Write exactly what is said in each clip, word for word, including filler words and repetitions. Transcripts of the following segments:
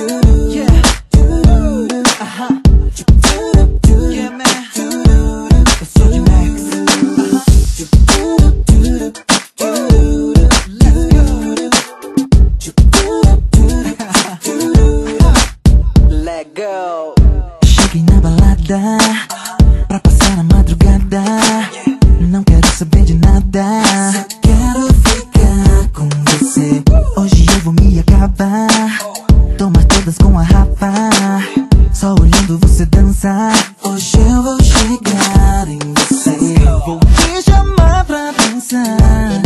Cheguei na balada pra passar a madrugada. Não quero saber de nada, só quero ficar com você. Hoje eu vou me acabar, tomar todas com a Rafa, só olhando você dançar. Hoje eu vou chegar em você, vou te chamar pra dançar,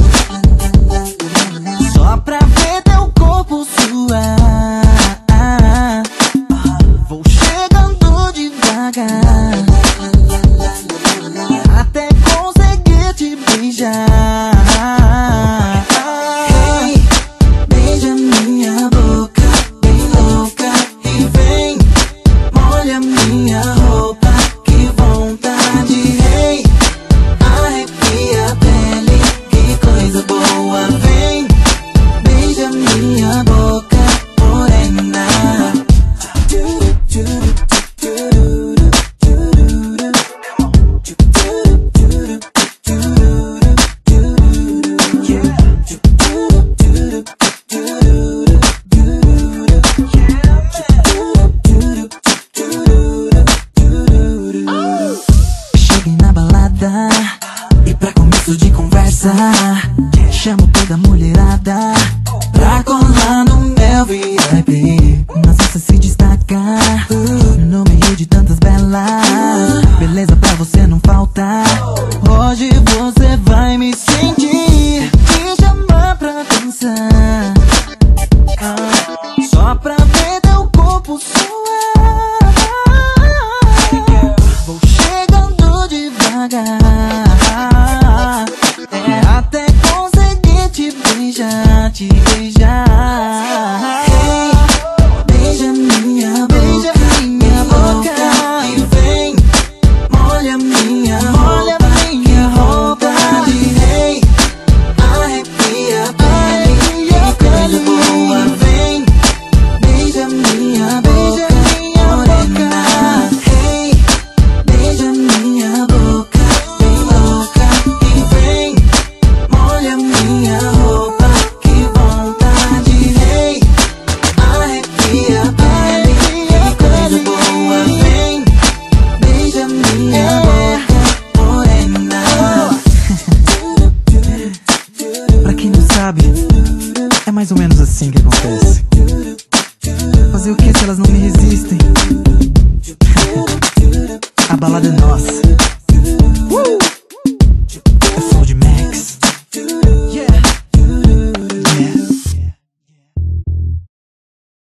só pra ver teu corpo suar. Vou chegando devagar até conseguir te beijar. Hey, beija minha boca bem louca e vem, molha minha roupa, que vontade. Hey, arrepia a pele, que coisa boa. Vem, beija minha boca morena. Cheguei na balada e pra começo de conversa chamo toda a mulherada pra colar no meu V I P. Mas você se destacar no meio de tantas belas, beleza pra você não falta. Hoje você vai me sentir, me chamar pra dançar, ah, só pra ver teu corpo suar. Vou chegando devagar, é, até conseguir te beijar, te beijar. Hey, beija minha boca, minha boca e vem, molha minha roupa, minha roupa. Hey, arrepia a pele, que coisa boa. Vem, beija minha boca morena. Hey, beija minha boca bem louca e vem, molha minha roupa, que vontade. Hey, arrepia a pele, que coisa boa. Vem, beija minha boca morena. Pra quem não sabe, é mais ou menos assim que acontece. Fazer o que se elas não me resistem? A balada é nossa.